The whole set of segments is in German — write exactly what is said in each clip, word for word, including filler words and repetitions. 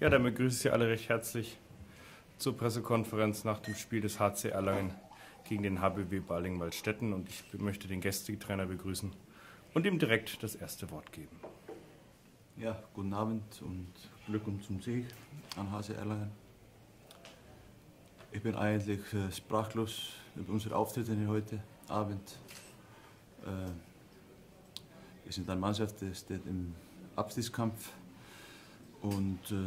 Ja, dann begrüße ich Sie alle recht herzlich zur Pressekonferenz nach dem Spiel des H C Erlangen gegen den H B W Balingen-Waldstätten. Und ich möchte den Gästetrainer begrüßen und ihm direkt das erste Wort geben. Ja, guten Abend und Glückwunsch zum Sieg an H C Erlangen. Ich bin eigentlich äh, sprachlos über unsere Auftritte heute Abend. Äh, wir sind eine Mannschaft, die steht im Abstiegskampf und äh,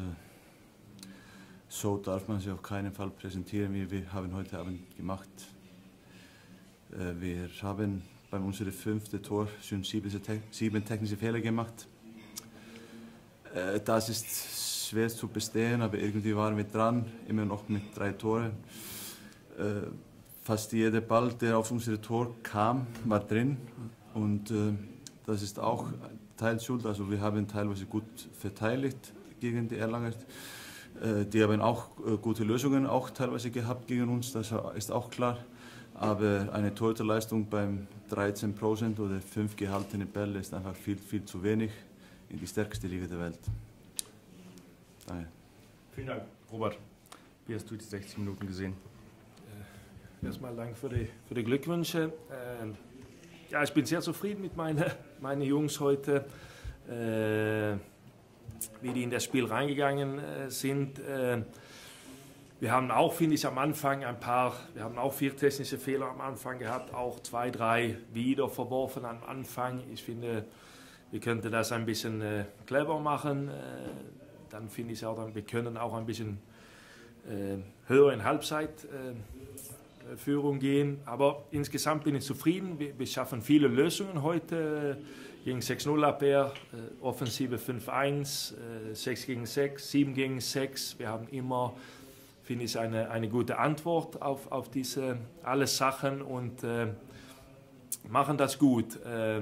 so darf man sich auf keinen Fall präsentieren, wie wir haben heute Abend gemacht. Äh, wir haben bei unserem fünften Tor schon sieben, sieben technische Fehler gemacht. Äh, das ist schwer zu bestehen, aber irgendwie waren wir dran, immer noch mit drei Toren. Äh, fast jeder Ball, der auf unser Tor kam, war drin und äh, das ist auch Teilschuld. Also wir haben teilweise gut verteidigt gegen die Erlanger. Äh, die haben auch äh, gute Lösungen auch teilweise gehabt gegen uns, das ist auch klar. Aber eine Torhüterleistung beim dreizehn Prozent oder fünf gehaltene Bälle ist einfach viel, viel zu wenig in die stärkste Liga der Welt. Danke. Vielen Dank. Robert, wie hast du die sechzig Minuten gesehen? Erstmal Dank für die, für die Glückwünsche. Ähm, ja, ich bin sehr zufrieden mit meinen meine Jungs heute, äh, wie die in das Spiel reingegangen äh, sind. Äh, wir haben auch, finde ich, am Anfang ein paar, wir haben auch vier technische Fehler am Anfang gehabt, auch zwei, drei wieder verworfen am Anfang. Ich finde, wir könnten das ein bisschen äh, clever machen. Äh, dann finde ich auch, dann, wir können auch ein bisschen äh, höher in Halbzeit äh, Führung gehen, aber insgesamt bin ich zufrieden. Wir, wir schaffen viele Lösungen heute gegen sechs null Abwehr, äh, Offensive fünf eins, äh, sechs gegen sechs, sieben gegen sechs. Wir haben immer, finde ich, eine, eine gute Antwort auf, auf diese alle Sachen und äh, machen das gut. Äh,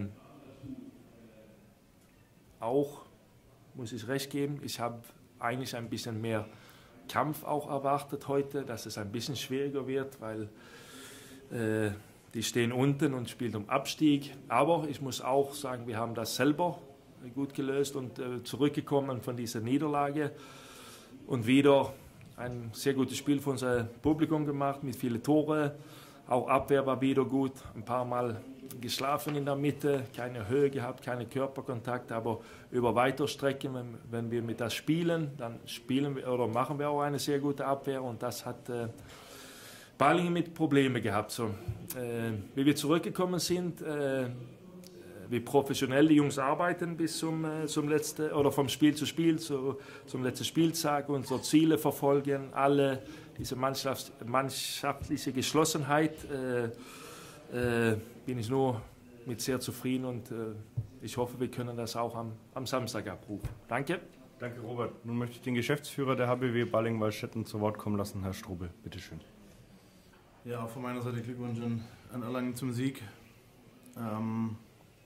auch muss ich recht geben, ich habe eigentlich ein bisschen mehr Kampf auch erwartet heute, dass es ein bisschen schwieriger wird, weil äh, die stehen unten und spielen um Abstieg. Aber ich muss auch sagen, wir haben das selber gut gelöst und äh, zurückgekommen von dieser Niederlage und wieder ein sehr gutes Spiel für unser Publikum gemacht mit vielen Toren. Auch Abwehr war wieder gut, ein paar Mal geschlafen in der Mitte, keine Höhe gehabt, keine Körperkontakt, aber über weite Strecken, wenn, wenn wir mit das spielen, dann spielen wir oder machen wir auch eine sehr gute Abwehr und das hat äh, Balingen mit Problemen gehabt. So, äh, wie wir zurückgekommen sind, äh, wie professionell die Jungs arbeiten bis zum, äh, zum letzten oder vom Spiel zu Spiel zu, zum letzten Spieltag, unsere Ziele verfolgen, alle diese Mannschafts-, mannschaftliche Geschlossenheit. Äh, Äh, bin ich nur mit sehr zufrieden und äh, ich hoffe, wir können das auch am, am Samstag abrufen. Danke. Danke, Robert. Nun möchte ich den Geschäftsführer der H B W Balingen-Waldstätten zu Wort kommen lassen, Herr Strobel. Bitte schön. Ja, auch von meiner Seite Glückwunsch an Erlangen zum Sieg. Ähm,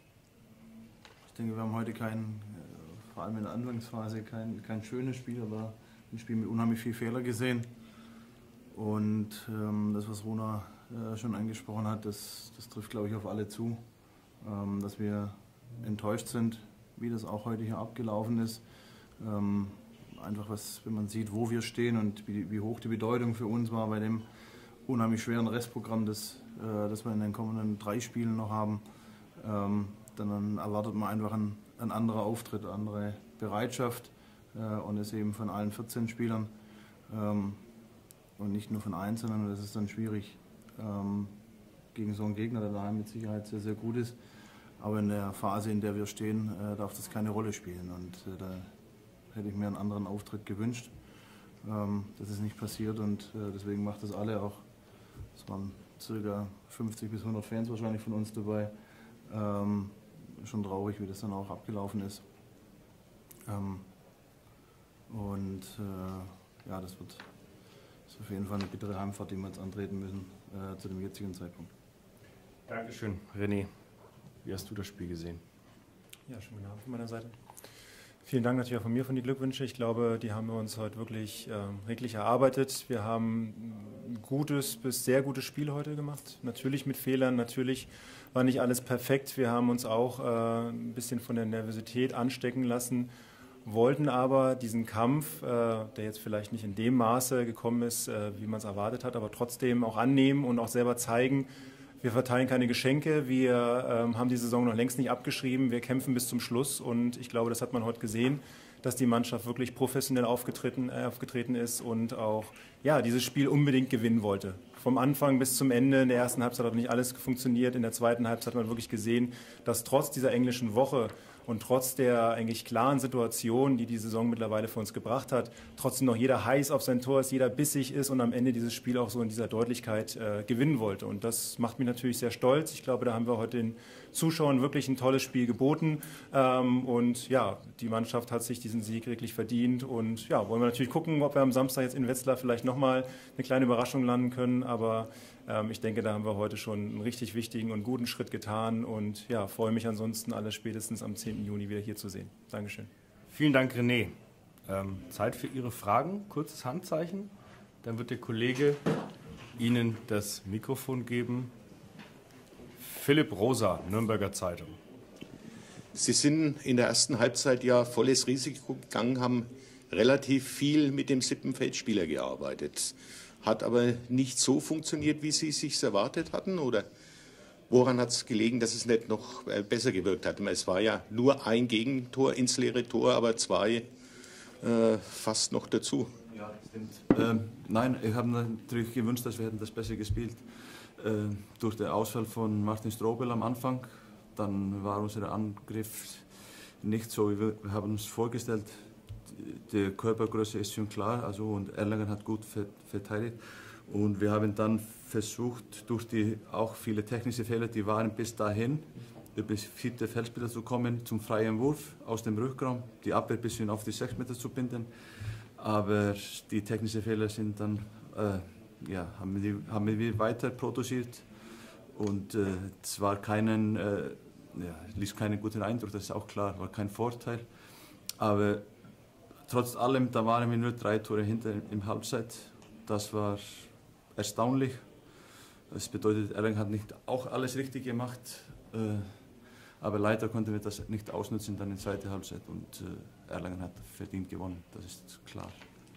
ich denke, wir haben heute kein, vor allem in der Anfangsphase, kein, kein schönes Spiel, aber ein Spiel mit unheimlich viel Fehler gesehen. Und ähm, das, was Rona äh, schon angesprochen hat, das, das trifft, glaube ich, auf alle zu. Ähm, dass wir enttäuscht sind, wie das auch heute hier abgelaufen ist. Ähm, einfach, was, wenn man sieht, wo wir stehen und wie, wie hoch die Bedeutung für uns war bei dem unheimlich schweren Restprogramm, das, äh, das wir in den kommenden drei Spielen noch haben, ähm, dann erwartet man einfach einen, einen anderen Auftritt, eine andere Bereitschaft äh, und es eben von allen vierzehn Spielern. Ähm, Und nicht nur von Einzelnen, und das ist dann schwierig ähm, gegen so einen Gegner, der daheim mit Sicherheit sehr, sehr gut ist. Aber in der Phase, in der wir stehen, äh, darf das keine Rolle spielen. Und äh, da hätte ich mir einen anderen Auftritt gewünscht. Ähm, das ist nicht passiert und äh, deswegen macht das alle auch. Es waren ca. fünfzig bis hundert Fans wahrscheinlich von uns dabei. Ähm, schon traurig, wie das dann auch abgelaufen ist. Ähm, und äh, ja, das wird. Das ist auf jeden Fall eine bittere Heimfahrt, die wir jetzt antreten müssen äh, zu dem jetzigen Zeitpunkt. Dankeschön. René, wie hast du das Spiel gesehen? Ja, schönen guten Abend von meiner Seite. Vielen Dank natürlich auch von mir für die Glückwünsche. Ich glaube, die haben wir uns heute wirklich äh, redlich erarbeitet. Wir haben ein gutes bis sehr gutes Spiel heute gemacht. Natürlich mit Fehlern, natürlich war nicht alles perfekt. Wir haben uns auch äh, ein bisschen von der Nervosität anstecken lassen wollten aber diesen Kampf, äh, der jetzt vielleicht nicht in dem Maße gekommen ist, äh, wie man es erwartet hat, aber trotzdem auch annehmen und auch selber zeigen, wir verteilen keine Geschenke, wir ähm, haben die Saison noch längst nicht abgeschrieben, wir kämpfen bis zum Schluss und ich glaube, das hat man heute gesehen, dass die Mannschaft wirklich professionell aufgetreten, äh, aufgetreten ist und auch ja, dieses Spiel unbedingt gewinnen wollte. Vom Anfang bis zum Ende, in der ersten Halbzeit hat nicht alles funktioniert, in der zweiten Halbzeit hat man wirklich gesehen, dass trotz dieser englischen Woche und trotz der eigentlich klaren Situation, die die Saison mittlerweile für uns gebracht hat, trotzdem noch jeder heiß auf sein Tor ist, jeder bissig ist und am Ende dieses Spiel auch so in dieser Deutlichkeit äh, gewinnen wollte. Und das macht mich natürlich sehr stolz. Ich glaube, da haben wir heute den Zuschauern wirklich ein tolles Spiel geboten. Ähm, und ja, die Mannschaft hat sich diesen Sieg wirklich verdient. Und ja, wollen wir natürlich gucken, ob wir am Samstag jetzt in Wetzlar vielleicht nochmal eine kleine Überraschung landen können. Aber ähm, ich denke, da haben wir heute schon einen richtig wichtigen und guten Schritt getan. Und ja, freue mich ansonsten, alle spätestens am zehnten Juni wieder hier zu sehen. Dankeschön. Vielen Dank, René. Ähm, Zeit für Ihre Fragen. Kurzes Handzeichen. Dann wird der Kollege Ihnen das Mikrofon geben. Philipp Rosa, Nürnberger Zeitung. Sie sind in der ersten Halbzeit ja volles Risiko gegangen, haben relativ viel mit dem Sippenfeld-Spieler gearbeitet. Hat aber nicht so funktioniert, wie Sie es sich erwartet hatten? Oder woran hat es gelegen, dass es nicht noch besser gewirkt hat? Es war ja nur ein Gegentor ins leere Tor, aber zwei äh, fast noch dazu. Ja, das stimmt. Ähm, nein, ich habe natürlich gewünscht, dass wir hätten das besser gespielt. Äh, durch den Ausfall von Martin Strobel am Anfang, dann war unser Angriff nicht so, wie wir, wir haben uns vorgestellt. Die Körpergröße ist schon klar, also, und Erlangen hat gut verteidigt. Und wir haben dann versucht, durch die auch viele technische Fehler, die waren bis dahin, über vierte Feldspieler zu kommen, zum freien Wurf aus dem Rückraum, die Abwehr ein bisschen auf die sechs Meter zu binden. Aber die technischen Fehler sind dann, äh, ja, haben wir, haben wir weiter produziert. Und äh, es war keinen, äh, ja, ließ keinen guten Eindruck, das ist auch klar, war kein Vorteil. Aber trotz allem, da waren wir nur drei Tore hinter im Halbzeit. Das war erstaunlich. Das bedeutet, Erlangen hat nicht auch alles richtig gemacht. Äh, aber leider konnten wir das nicht ausnutzen dann in der zweiten Halbzeit. Und äh, Erlangen hat verdient gewonnen, das ist klar.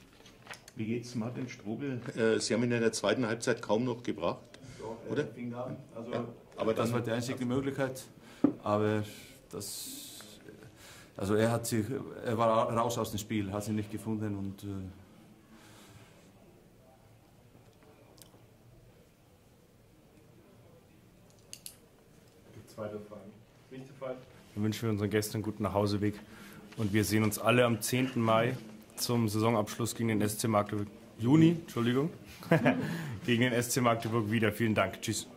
Wie geht's Martin Strobel? Äh, Sie haben ihn in der zweiten Halbzeit kaum noch gebracht, Doch, oder? Fing an. Also, ja, aber das dann, war die einzige Möglichkeit. Aber das, also er hat sich, er war raus aus dem Spiel, hat sich nicht gefunden und. Äh, Zweite Frage. Dann wünschen wir unseren Gästen einen guten Nachhauseweg und wir sehen uns alle am zehnten Mai zum Saisonabschluss gegen den S C Magdeburg. Juni, Entschuldigung, gegen den S C Magdeburg wieder. Vielen Dank. Tschüss.